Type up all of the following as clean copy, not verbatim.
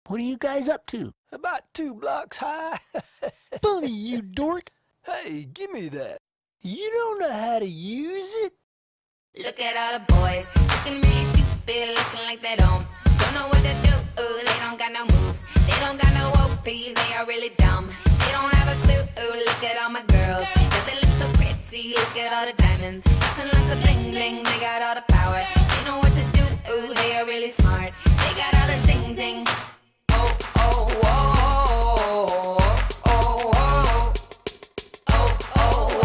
What are you guys up to? About 2 blocks high. Funny, you dork. Hey, give me that. You don't know how to use it? Look at all the boys, looking really stupid, looking like they don't know what to do. They don't got no moves, they don't got no OP, they are really dumb. They don't have a clue. Look at all my girls, yeah, they look so pretty. Look at all the diamonds, nothing like a bling bling. They got all the power, they know what to do. They are really smart, they got all the zing zing. Oh oh oh oh oh oh oh oh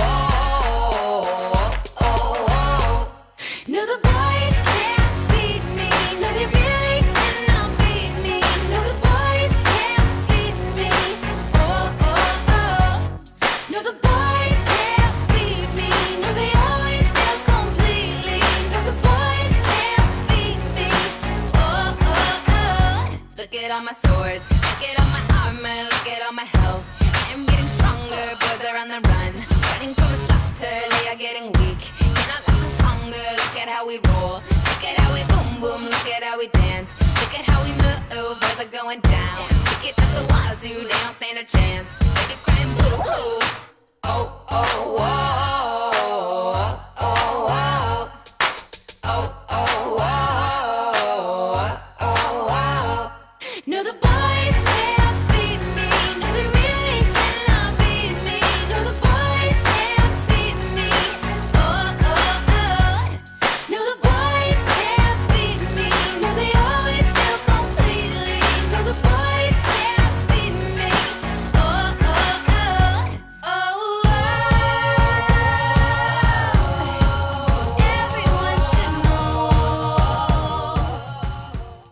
oh oh. No, the boys can't beat me. No, they really cannot beat me. No, the boys can't beat me. Oh, oh, oh. No, the boys can't beat me. No, they always fail completely. No, the boys can't beat me. Oh, oh, oh. Look at all my swords. Look at all my armor. Look at all my health. I'm getting stronger. Boys are on the run. Running from a slaughter. They are getting weak. Look at how we roll, look at how we boom boom, look at how we dance, look at how we move, boys are going down. Look at the wazoo, they don't stand a chance. Baby crying blue, oh, oh, oh, oh, oh, oh.